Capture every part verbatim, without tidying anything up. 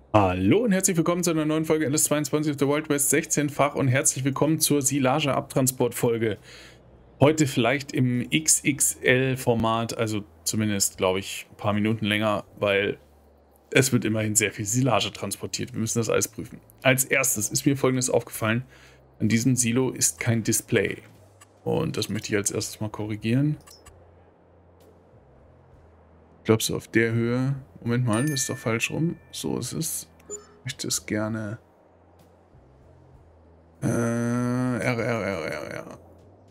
Hallo und herzlich willkommen zu einer neuen Folge L S zweiundzwanzig auf der Wild West sechzehnfach und herzlich willkommen zur Silage-Abtransport-Folge. Heute vielleicht im X X L-Format, also zumindest, glaube ich, ein paar Minuten länger, weil es wird immerhin sehr viel Silage transportiert. Wir müssen das alles prüfen. Als erstes ist mir Folgendes aufgefallen. An diesem Silo ist kein Display. Und das möchte ich als erstes mal korrigieren. Ich glaube, so auf der Höhe. Moment mal, das ist doch falsch rum. So ist es. Ich möchte es gerne... Äh, R, R, R, R, R.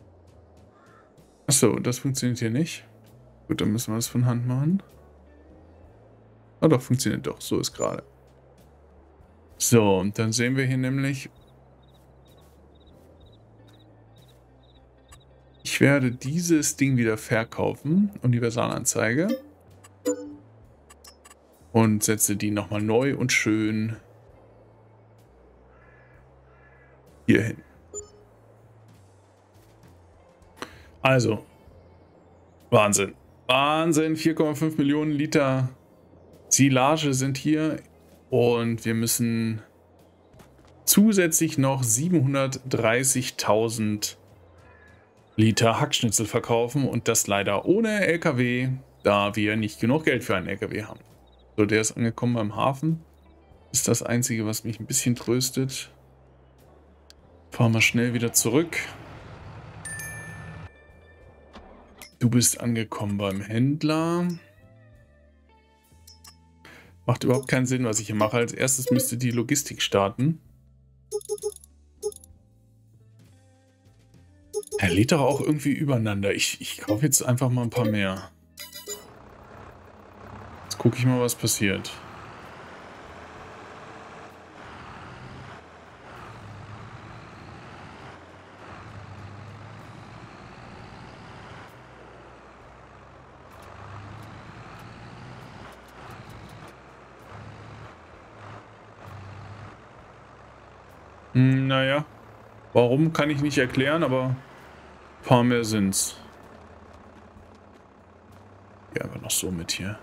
Achso, das funktioniert hier nicht. Gut, dann müssen wir das von Hand machen. Ah doch, funktioniert doch. So ist gerade. So, und dann sehen wir hier nämlich... Ich werde dieses Ding wieder verkaufen. Universalanzeige. Und setze die nochmal neu und schön hier hin. Also, Wahnsinn. Wahnsinn, vier Komma fünf Millionen Liter Silage sind hier und wir müssen zusätzlich noch siebenhundertdreißigtausend Liter Hackschnitzel verkaufen und das leider ohne L K W, da wir nicht genug Geld für einen L K W haben. So, der ist angekommen beim Hafen. Ist das Einzige, was mich ein bisschen tröstet. Fahren wir schnell wieder zurück. Du bist angekommen beim Händler. Macht überhaupt keinen Sinn, was ich hier mache. Als erstes müsste die Logistik starten. Er lädt doch auch irgendwie übereinander. Ich, ich kaufe jetzt einfach mal ein paar mehr. Jetzt gucke ich mal, was passiert. Hm, naja, warum kann ich nicht erklären, aber ein paar mehr sind's. Ja, aber noch so mit hier.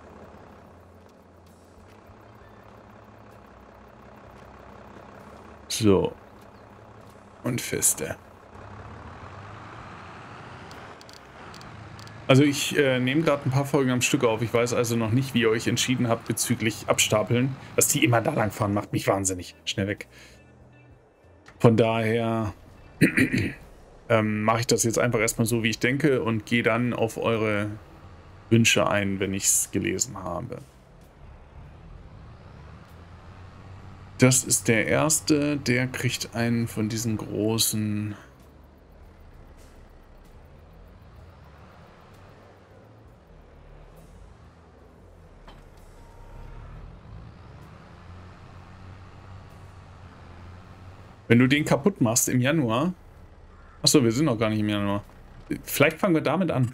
So. Und feste. Also ich äh, nehme gerade ein paar Folgen am Stück auf. Ich weiß also noch nicht, wie ihr euch entschieden habt bezüglich Abstapeln. Dass die immer da lang fahren, macht mich wahnsinnig. Schnell weg. Von daher ähm, mache ich das jetzt einfach erstmal so, wie ich denke und gehe dann auf eure Wünsche ein, wenn ich es gelesen habe. Das ist der erste, der kriegt einen von diesen großen... Wenn du den kaputt machst im Januar... Achso, wir sind noch gar nicht im Januar. Vielleicht fangen wir damit an.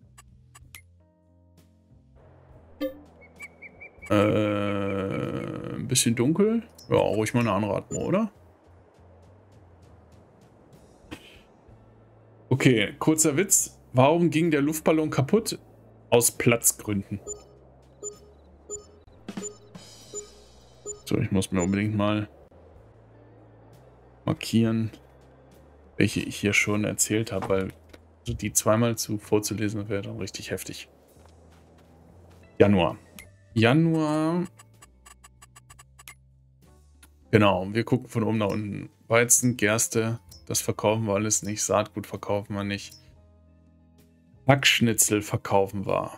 Äh, ein bisschen dunkel. Ja, ruhig mal eine andere Atmung, oder? Okay, kurzer Witz. Warum ging der Luftballon kaputt? Aus Platzgründen. So, ich muss mir unbedingt mal markieren, welche ich hier schon erzählt habe, weil also die zweimal zu vorzulesen wäre dann richtig heftig. Januar. Januar. Genau, wir gucken von oben nach unten. Weizen, Gerste, das verkaufen wir alles nicht. Saatgut verkaufen wir nicht. Hackschnitzel verkaufen wir.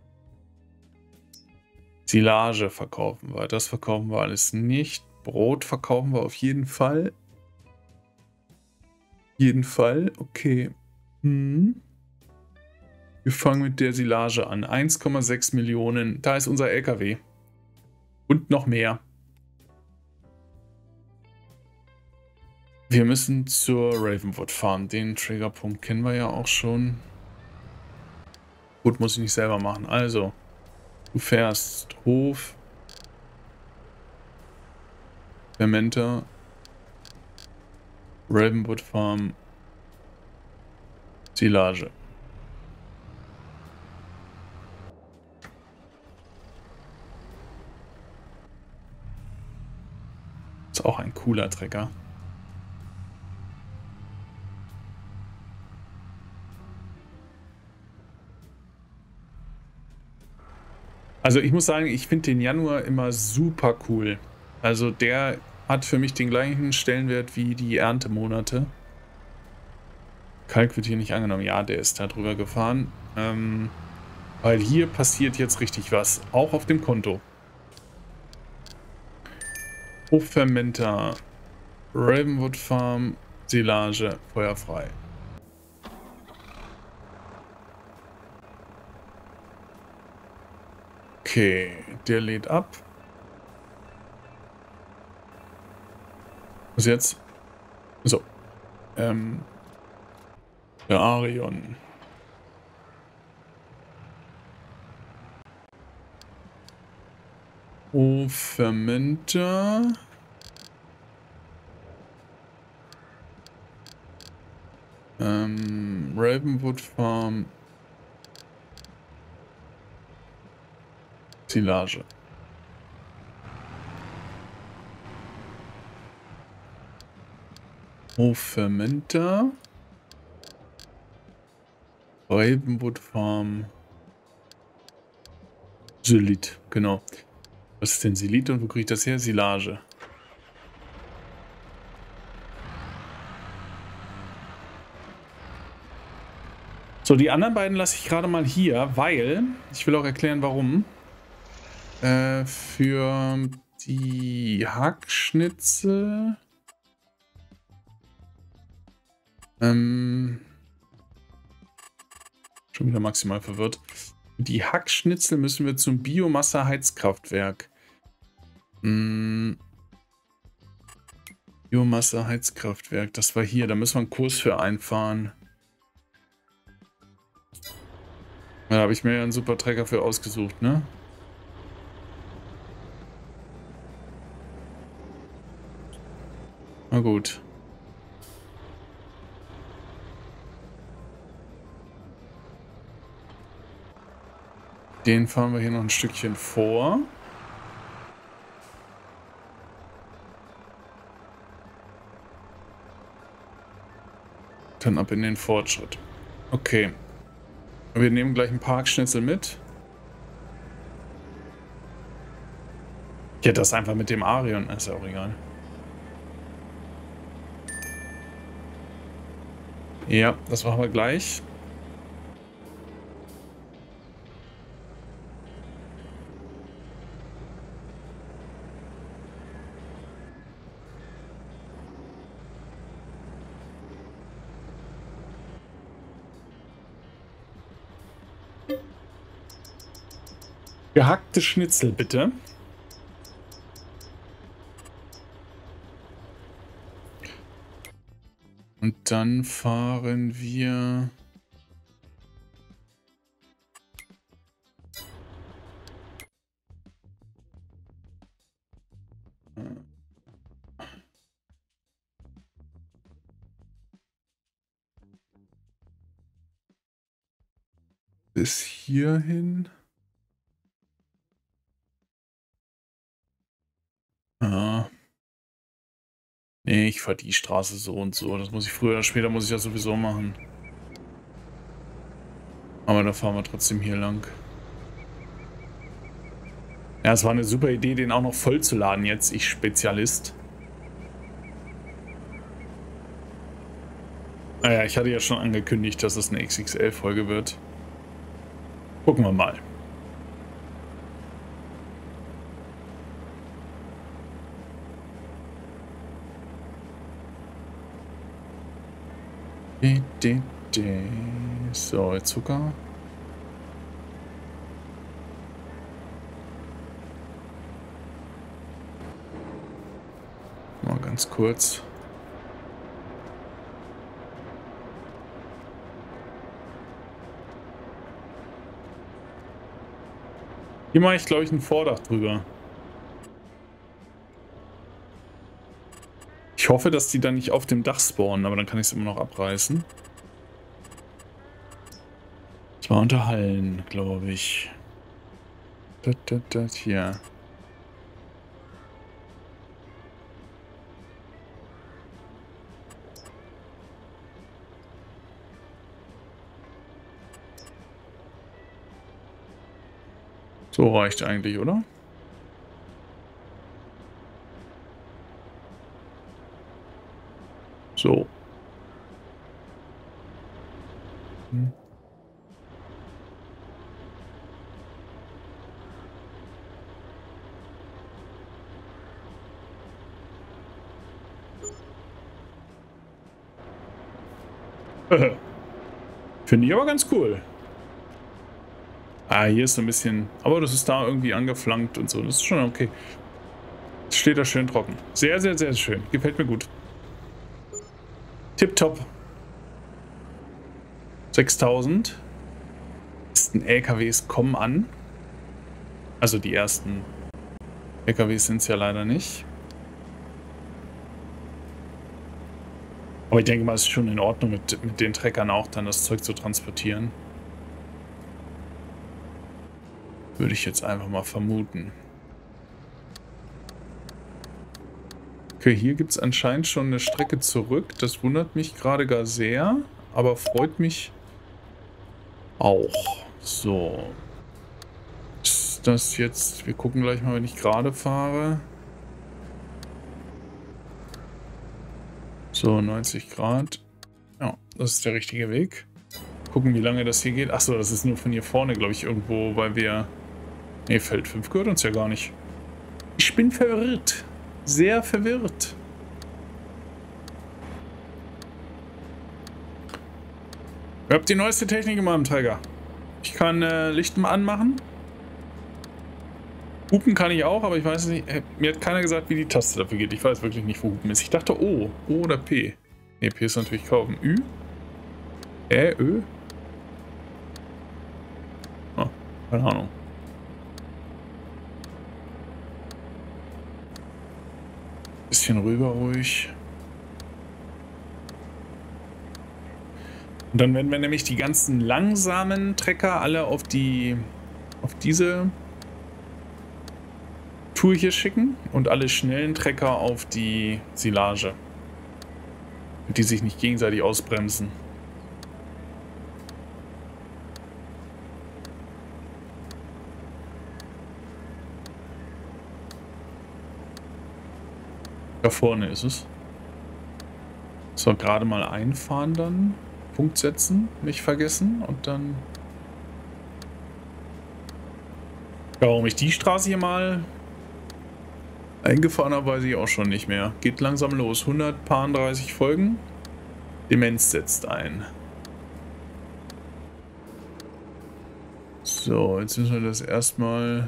Silage verkaufen wir. Das verkaufen wir alles nicht. Brot verkaufen wir auf jeden Fall. Jeden Fall, okay. Hm. Wir fangen mit der Silage an. eins Komma sechs Millionen. Da ist unser L K W. Und noch mehr. Wir müssen zur Ravenwood fahren. Den Triggerpunkt kennen wir ja auch schon. Gut, muss ich nicht selber machen. Also, du fährst Hof, Fermenter, Ravenwood Farm, Silage. auch ein cooler Trecker. Also ich muss sagen, ich finde den Januar immer super cool. Also der hat für mich den gleichen Stellenwert wie die Erntemonate. Kalk wird hier nicht angenommen. Ja, der ist da drüber gefahren. Ähm, weil hier passiert jetzt richtig was. Auch auf dem Konto. Hoffermenter, Ravenwood Farm, Silage, feuerfrei. Okay, der lädt ab. Was jetzt? So. Ähm. Der Arion. Hoffermenter. Ähm, Ravenwood Farm. Silage. Hoffermenter. Ravenwood Farm. Silit, genau. Was ist denn Silit und wo kriege ich das her? Silage. So, die anderen beiden lasse ich gerade mal hier, weil, ich will auch erklären, warum. Äh, für die Hackschnitzel. Ähm. Schon wieder maximal verwirrt. Die Hackschnitzel müssen wir zum Biomasse-Heizkraftwerk. Hm. Biomasse-Heizkraftwerk, das war hier. Da müssen wir einen Kurs für einfahren. Da habe ich mir ja einen super Trecker für ausgesucht, ne? Na gut. Den fahren wir hier noch ein Stückchen vor. Dann ab in den Fortschritt. Okay. Wir nehmen gleich ein paar Hackschnitzel mit. Ich hätte das einfach mit dem Arion. Ist ja auch egal. Ja, das machen wir gleich. Gehackte Schnitzel, bitte. Und dann fahren wir... bis hierhin. Ah. Nee, ich fahre die Straße so und so. Das muss ich früher oder später muss ich ja sowieso machen. Aber da fahren wir trotzdem hier lang. Ja, es war eine super Idee, den auch noch voll zu laden jetzt. Ich Spezialist. Naja, ich hatte ja schon angekündigt, dass es eine X X L-Folge wird. Gucken wir mal. So, Zucker. Mal ganz kurz. Hier mache ich, glaube ich, ein Vordach drüber. Ich hoffe, dass die dann nicht auf dem Dach spawnen, aber dann kann ich es immer noch abreißen. Das war unter Hallen, glaube ich. Das, das, das hier. So reicht eigentlich, oder? So. Hm. Finde ich aber ganz cool. Ah, hier ist so ein bisschen... Aber das ist da irgendwie angeflankt und so. Das ist schon okay. Steht da schön trocken. Sehr, sehr, sehr schön. Gefällt mir gut. Tipptopp. sechstausend. Die ersten L K Ws kommen an. Also die ersten L K Ws sind es ja leider nicht. Aber ich denke mal, es ist schon in Ordnung, mit, mit den Treckern auch dann das Zeug zu transportieren. Würde ich jetzt einfach mal vermuten. Okay, hier gibt es anscheinend schon eine Strecke zurück. Das wundert mich gerade gar sehr, aber freut mich auch. So. Ist das jetzt... Wir gucken gleich mal, wenn ich gerade fahre. So, neunzig Grad. Ja, das ist der richtige Weg. Gucken, wie lange das hier geht. Achso, das ist nur von hier vorne, glaube ich, irgendwo, weil wir... Ne, Feld fünf gehört uns ja gar nicht. Ich bin verwirrt. Sehr verwirrt. Ihr habt die neueste Technik in meinem Träger. Ich kann äh, Licht mal anmachen. Hupen kann ich auch, aber ich weiß nicht. Äh, mir hat keiner gesagt, wie die Taste dafür geht. Ich weiß wirklich nicht, wo Hupen ist. Ich dachte O. O oder P. Ne, P ist natürlich kaufen. Ü. Ä, Ö. Oh, keine Ahnung. Bisschen rüber ruhig. Und dann werden wir nämlich die ganzen langsamen Trecker alle auf die auf diese Tour hier schicken und alle schnellen Trecker auf die Silage. Die sich nicht gegenseitig ausbremsen. Da vorne ist es. So, gerade mal einfahren dann. Punkt setzen, nicht vergessen und dann... Ja, warum ich die Straße hier mal eingefahren habe, weiß ich auch schon nicht mehr. Geht langsam los. hundertdreißig Folgen. Demenz setzt ein. So, jetzt müssen wir das erstmal...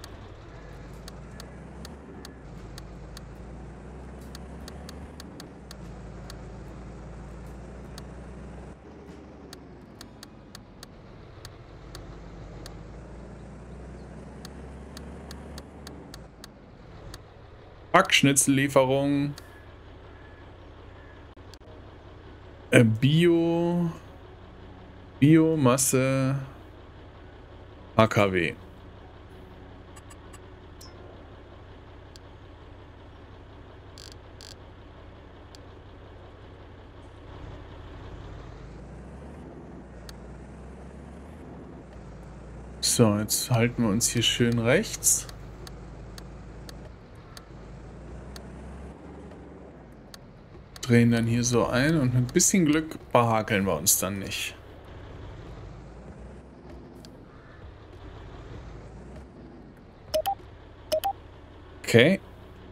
Backschnitzellieferung. Äh, Bio. Biomasse. A K W. So, jetzt halten wir uns hier schön rechts. Drehen dann hier so ein und mit ein bisschen Glück behakeln wir uns dann nicht. Okay.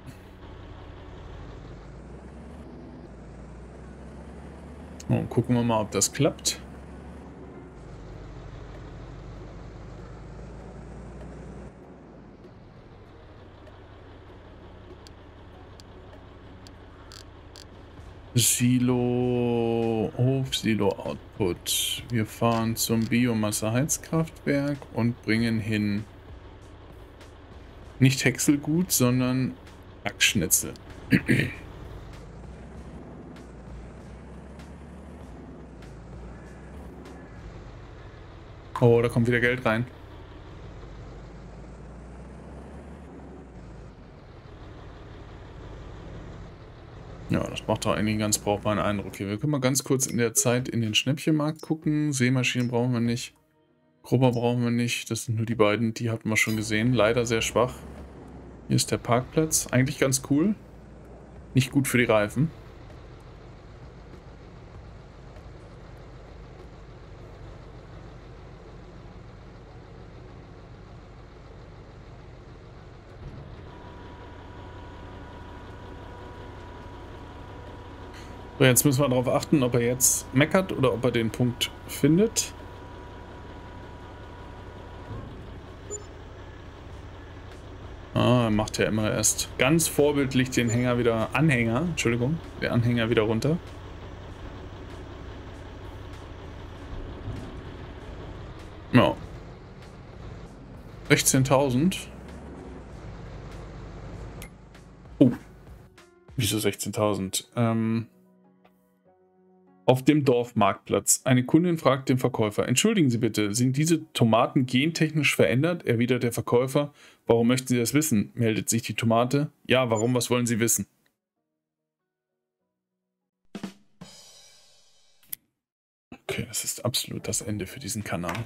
Und gucken wir mal, ob das klappt. Silo, Hof, Silo Output. Wir fahren zum Biomasse-Heizkraftwerk und bringen hin nicht Häckselgut, sondern Backschnitzel. Oh, da kommt wieder Geld rein. Ja, das macht doch eigentlich einen ganz brauchbaren Eindruck hier. Wir können mal ganz kurz in der Zeit in den Schnäppchenmarkt gucken. Sämaschinen brauchen wir nicht. Grubber brauchen wir nicht. Das sind nur die beiden, die hatten wir schon gesehen. Leider sehr schwach. Hier ist der Parkplatz. Eigentlich ganz cool. Nicht gut für die Reifen. So, jetzt müssen wir darauf achten, ob er jetzt meckert oder ob er den Punkt findet. Ah, er macht ja immer erst ganz vorbildlich den Hänger wieder, Anhänger, Entschuldigung, den Anhänger wieder runter. Ja. sechzehntausend. Oh. Wieso sechzehntausend? Ähm... Auf dem Dorfmarktplatz. Eine Kundin fragt den Verkäufer: Entschuldigen Sie bitte, sind diese Tomaten gentechnisch verändert? Erwidert der Verkäufer: Warum möchten Sie das wissen? Meldet sich die Tomate: Ja, warum? Was wollen Sie wissen? Okay, das ist absolut das Ende für diesen Kanal.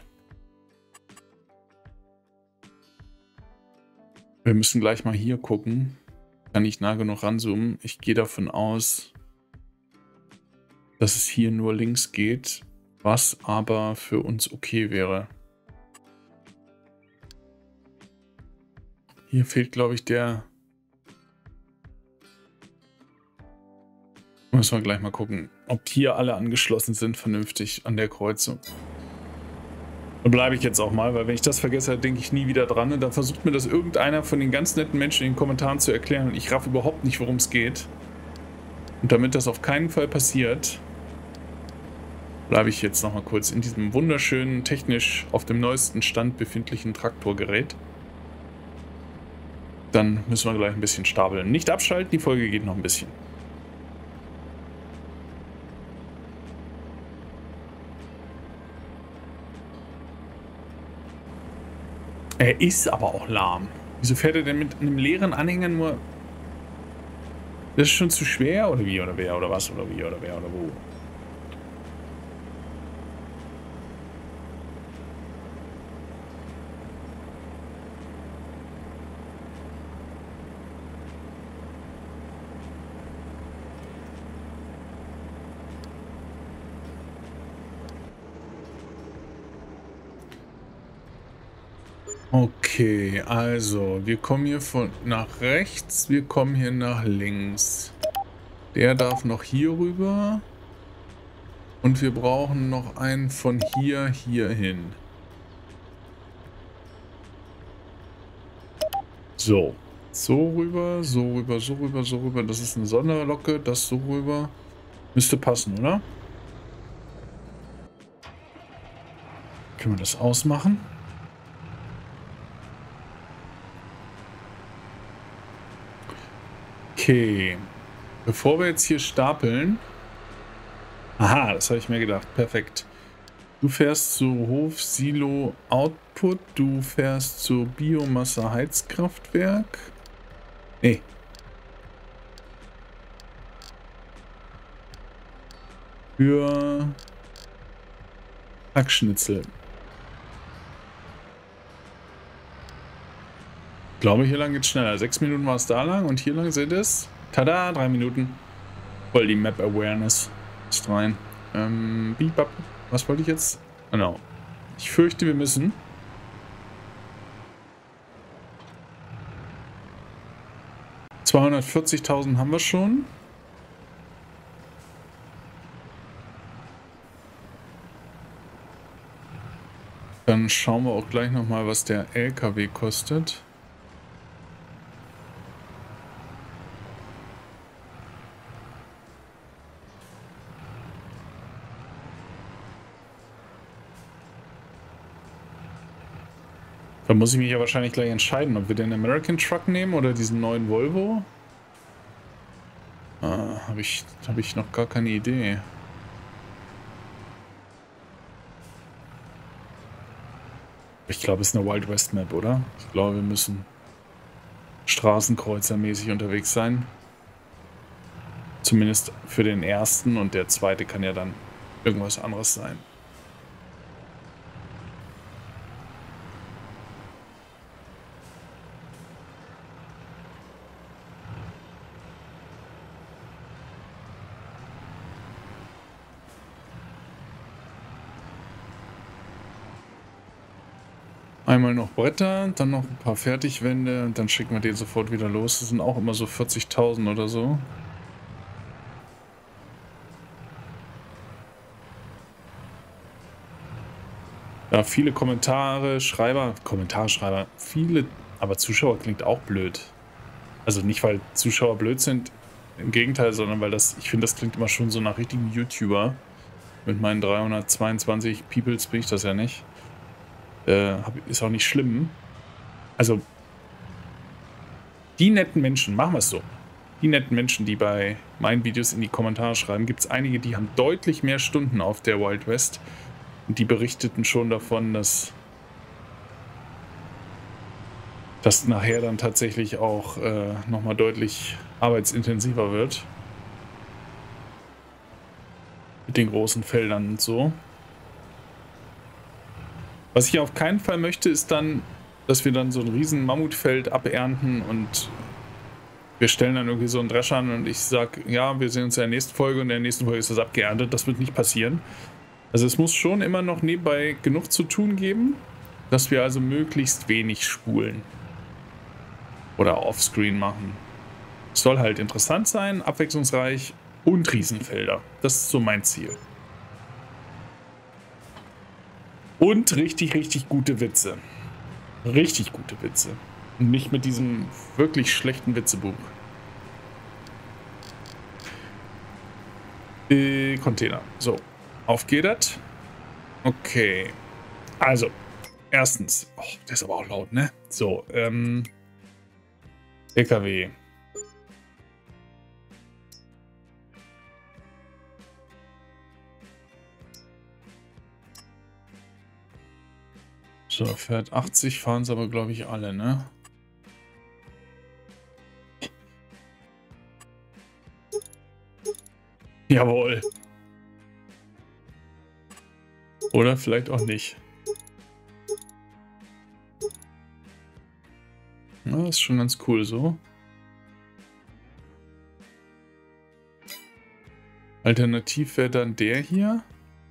Wir müssen gleich mal hier gucken. Kann ich nah genug ranzoomen? Ich gehe davon aus, dass es hier nur links geht, was aber für uns okay wäre. Hier fehlt, glaube ich, der... Müssen wir gleich mal gucken, ob hier alle angeschlossen sind, vernünftig an der Kreuzung. Da bleibe ich jetzt auch mal, weil wenn ich das vergesse, denke ich nie wieder dran. Und dann versucht mir das irgendeiner von den ganz netten Menschen in den Kommentaren zu erklären. Und ich raff überhaupt nicht, worum es geht. Und damit das auf keinen Fall passiert, bleibe ich jetzt noch mal kurz in diesem wunderschönen, technisch auf dem neuesten Stand befindlichen Traktorgerät. Dann müssen wir gleich ein bisschen stapeln. Nicht abschalten, die Folge geht noch ein bisschen. Er ist aber auch lahm. Wieso fährt er denn mit einem leeren Anhänger nur... Das ist schon zu schwer? Oder wie? Oder wer? Oder was? Oder wie? Oder wer? Oder wo? Okay, also wir kommen hier von nach rechts, wir kommen hier nach links. Der darf noch hier rüber. Und wir brauchen noch einen von hier, hier hin. So. So rüber, so rüber, so rüber, so rüber. Das ist eine Sonderlocke, das so rüber. Müsste passen, oder? Können wir das ausmachen? Okay. Bevor wir jetzt hier stapeln... Aha, das habe ich mir gedacht. Perfekt. Du fährst zu Hof Silo Output. Du fährst zu Biomasse Heizkraftwerk. Nee. Für Hackschnitzel. Ich glaube, hier lang geht es schneller. Sechs Minuten war es da lang und hier lang sind es. Tada, drei Minuten. Voll die Map Awareness. Ist rein. Ähm, Bebop. Was wollte ich jetzt? Genau. Ich fürchte, wir müssen. zweihundertvierzigtausend haben wir schon. Dann schauen wir auch gleich nochmal, was der L K W kostet. Da muss ich mich ja wahrscheinlich gleich entscheiden, ob wir den American Truck nehmen oder diesen neuen Volvo. Ah, habe ich, hab ich noch gar keine Idee. Ich glaube, es ist eine Wild West Map, oder? Ich glaube, wir müssen straßenkreuzermäßig unterwegs sein. Zumindest für den ersten, und der zweite kann ja dann irgendwas anderes sein. Einmal noch Bretter, dann noch ein paar Fertigwände und dann schicken wir den sofort wieder los. Das sind auch immer so vierzigtausend oder so. Ja, viele Kommentare, Schreiber, Kommentarschreiber, viele, aber Zuschauer klingt auch blöd. Also nicht, weil Zuschauer blöd sind, im Gegenteil, sondern weil das, ich finde, das klingt immer schon so nach richtigen YouTuber. Mit meinen dreihundertzweiundzwanzig Peoples bin ich das ja nicht. Äh, ist auch nicht schlimm. Also, die netten Menschen, machen wir es so. Die netten Menschen, die bei meinen Videos in die Kommentare schreiben, gibt es einige, die haben deutlich mehr Stunden auf der Wild West. Und die berichteten schon davon, dass das nachher dann tatsächlich auch äh, nochmal deutlich arbeitsintensiver wird. Mit den großen Feldern und so. Was ich auf keinen Fall möchte, ist dann, dass wir dann so ein riesen Mammutfeld abernten und wir stellen dann irgendwie so einen Drescher an und ich sage, ja, wir sehen uns in der nächsten Folge und in der nächsten Folge ist das abgeerntet. Das wird nicht passieren. Also es muss schon immer noch nebenbei genug zu tun geben, dass wir also möglichst wenig spulen. Oder offscreen machen. Es soll halt interessant sein, abwechslungsreich und Riesenfelder. Das ist so mein Ziel. Und richtig, richtig gute Witze. Richtig gute Witze. Und nicht mit diesem wirklich schlechten Witzebuch. Äh, Container. So, auf geht das. Okay. Also, erstens. Oh, der ist aber auch laut, ne? So, ähm... L K W. So, fährt achtzig, fahren sie aber, glaube ich, alle, ne? Jawohl. Oder vielleicht auch nicht. Ja, ist schon ganz cool so. Alternativ wäre dann der hier.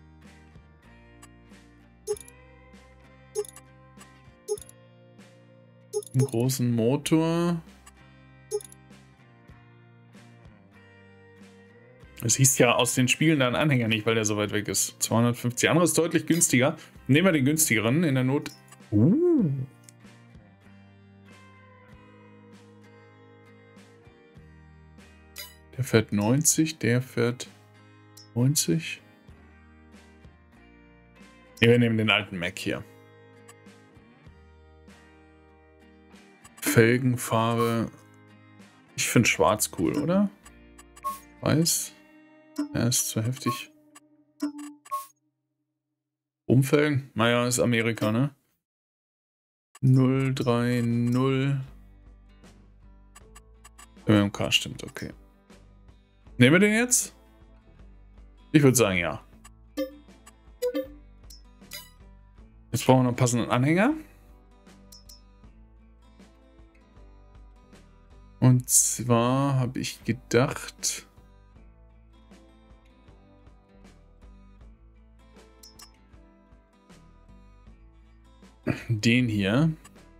Einen großen Motor. Es hieß ja aus den Spielen dann Anhänger nicht, weil der so weit weg ist. zweihundertfünfzig. Andere ist deutlich günstiger. Nehmen wir den günstigeren in der Not. Uh. Der fährt neunzig, der fährt neunzig. Ne, wir nehmen den alten Mac hier. Felgenfarbe. Ich finde schwarz cool, oder? Weiß. Er ist zu heftig. Umfelgen? Naja, ist Amerika, ne? null drei null. M M K stimmt, okay. Nehmen wir den jetzt? Ich würde sagen, ja. Jetzt brauchen wir noch einen passenden Anhänger. Und zwar habe ich gedacht... Den hier.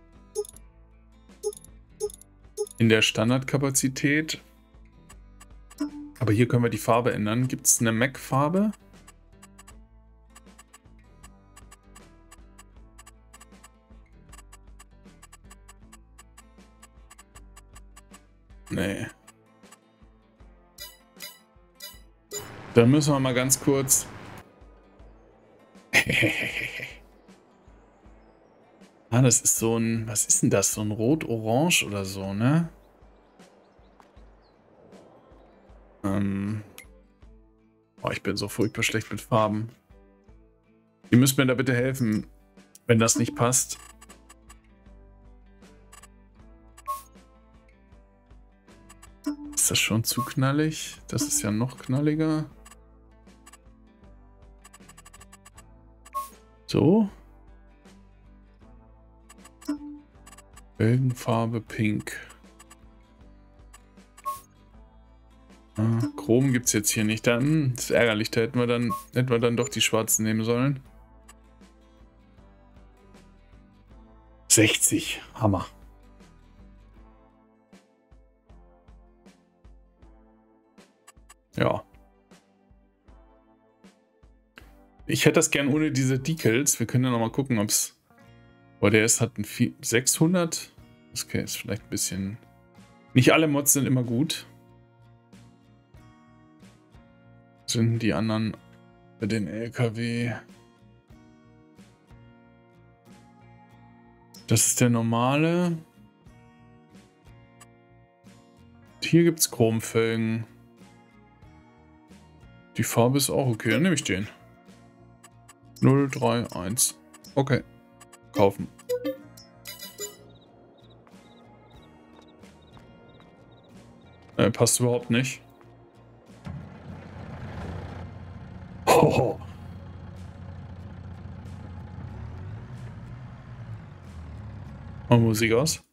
In der Standardkapazität. Aber hier können wir die Farbe ändern. Gibt es eine Mac-Farbe? Nee. Dann müssen wir mal ganz kurz... Ah, das ist so ein... Was ist denn das? So ein Rot-Orange oder so, ne? Ähm... Oh, ich bin so furchtbar schlecht mit Farben. Ihr müsst mir da bitte helfen, wenn das nicht passt. Ist das schon zu knallig? Das ist ja noch knalliger. So. Felgenfarbe pink. Ah, Chrom gibt es jetzt hier nicht. Dann das ist ärgerlich, da hätten wir dann, hätten wir dann doch die schwarzen nehmen sollen. sechzig. Hammer. Ja. Ich hätte das gern ohne diese Decals. Wir können ja noch mal gucken, ob es... Oh, der ist hat ein sechshundert. Okay, ist vielleicht ein bisschen... Nicht alle Mods sind immer gut. Sind die anderen bei den L K W... Das ist der normale. Hier gibt es Chromfelgen. Die Farbe ist auch okay, dann nehme ich den. null drei eins. Okay. Kaufen. Äh, passt überhaupt nicht. Oh. Mal Musik aus.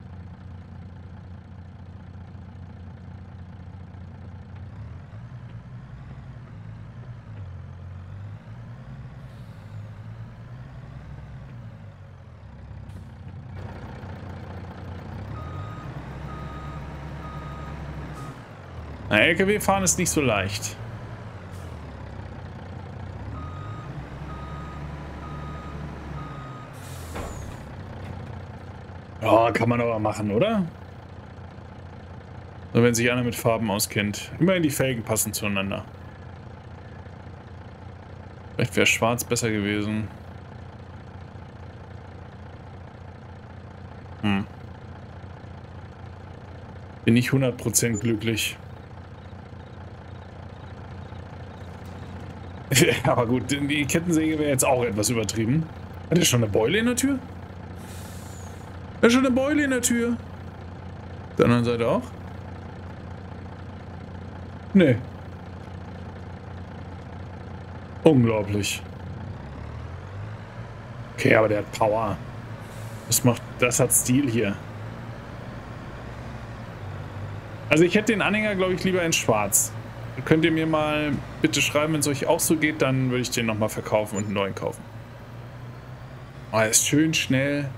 Na, L K W fahren ist nicht so leicht. Ja, kann man aber machen, oder? So, wenn sich einer mit Farben auskennt. Immerhin die Felgen passen zueinander. Vielleicht wäre schwarz besser gewesen. Hm. Bin nicht hundert Prozent glücklich. Aber gut, die Kettensäge wäre jetzt auch etwas übertrieben. Hat er schon eine Beule in der Tür? Hat er schon eine Beule in der Tür? Auf der anderen Seite auch? Nee. Unglaublich. Okay, aber der hat Power. Das macht, das hat Stil hier. Also ich hätte den Anhänger, glaube ich, lieber in schwarz. Könnt ihr mir mal bitte schreiben, wenn es euch auch so geht, dann würde ich den nochmal verkaufen und einen neuen kaufen. Oh, er ist schön schnell.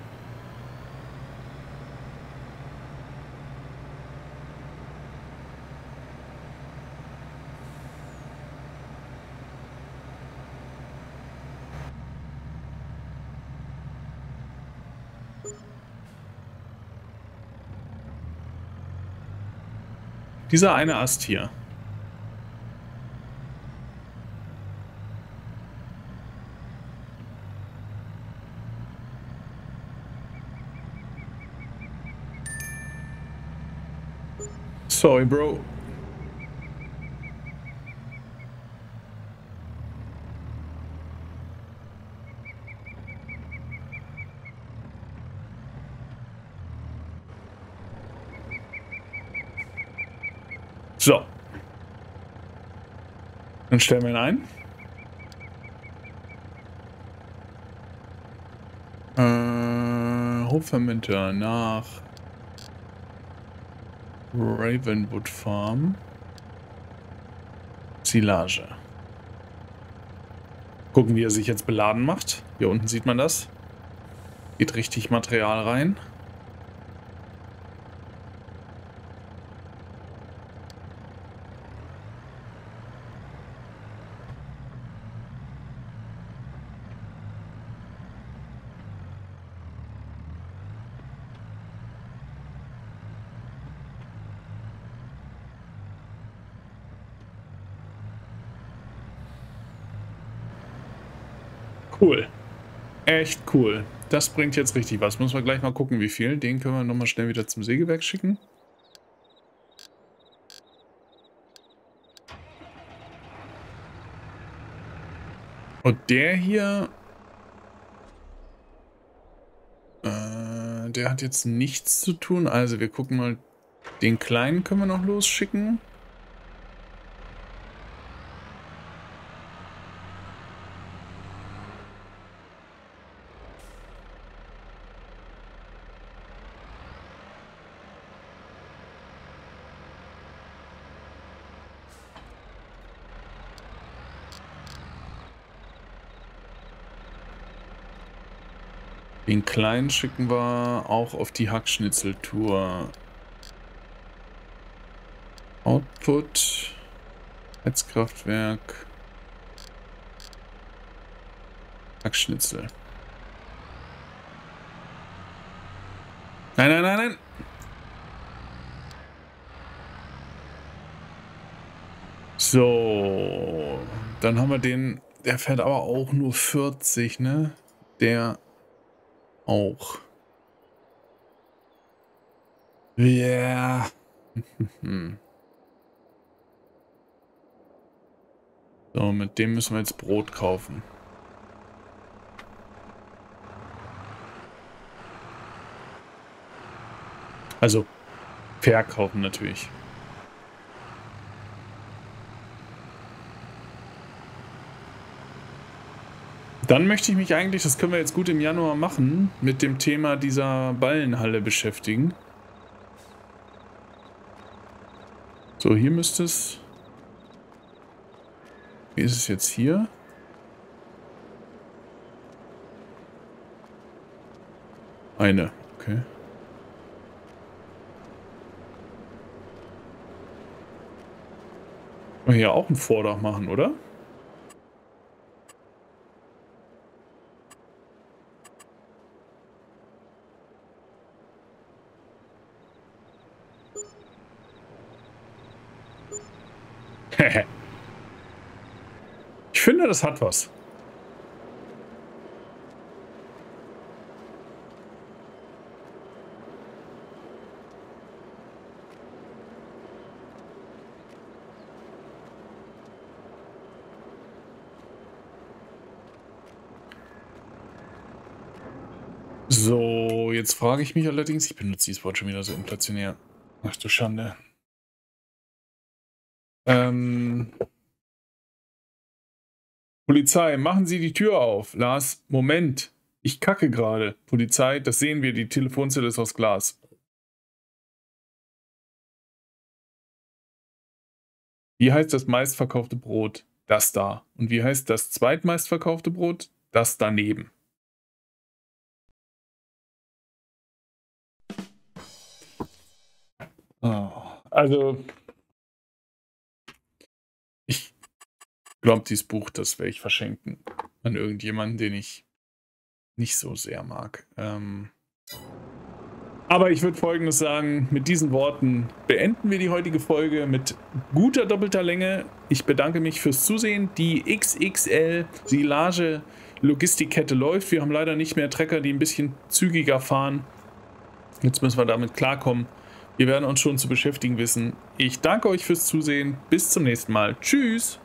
Dieser eine Ast hier. Sorry, Bro. So. Dann stellen wir ihn ein. Äh, Hofferminter nach Ravenwood Farm. Silage. Gucken, wie er sich jetzt beladen macht. Hier unten sieht man das. Geht richtig Material rein. Cool. Echt cool. Das bringt jetzt richtig was. Muss man gleich mal gucken, wie viel. Den können wir nochmal schnell wieder zum Sägewerk schicken. Und der hier... Äh, der hat jetzt nichts zu tun. Also wir gucken mal. Den kleinen können wir noch losschicken. Den kleinen schicken wir auch auf die Hackschnitzeltour. Output. Heizkraftwerk. Hackschnitzel. Nein, nein, nein, nein. So. Dann haben wir den. Der fährt aber auch nur vierzig, ne? Der auch. Ja. Yeah. So, mit dem müssen wir jetzt Brot kaufen. Also, verkaufen natürlich. Dann möchte ich mich eigentlich, das können wir jetzt gut im Januar machen, mit dem Thema dieser Ballenhalle beschäftigen. So, hier müsste es... Wie ist es jetzt hier? Eine, okay. Können wir hier auch ein Vordach machen, oder? Ich finde, das hat was. So, jetzt frage ich mich allerdings, ich benutze dieses Wort schon wieder so inflationär. Ach du Schande. Ähm... Polizei, machen Sie die Tür auf. Lars, Moment. Ich kacke gerade. Polizei, das sehen wir, die Telefonzelle ist aus Glas. Wie heißt das meistverkaufte Brot? Das da. Und wie heißt das zweitmeistverkaufte Brot? Das daneben. Oh, also, ich glaube, dieses Buch, das werde ich verschenken an irgendjemanden, den ich nicht so sehr mag. Ähm Aber ich würde Folgendes sagen, mit diesen Worten beenden wir die heutige Folge mit guter doppelter Länge. Ich bedanke mich fürs Zusehen. Die X X L Silage Logistikkette läuft. Wir haben leider nicht mehr Trecker, die ein bisschen zügiger fahren. Jetzt müssen wir damit klarkommen. Wir werden uns schon zu beschäftigen wissen. Ich danke euch fürs Zusehen. Bis zum nächsten Mal. Tschüss!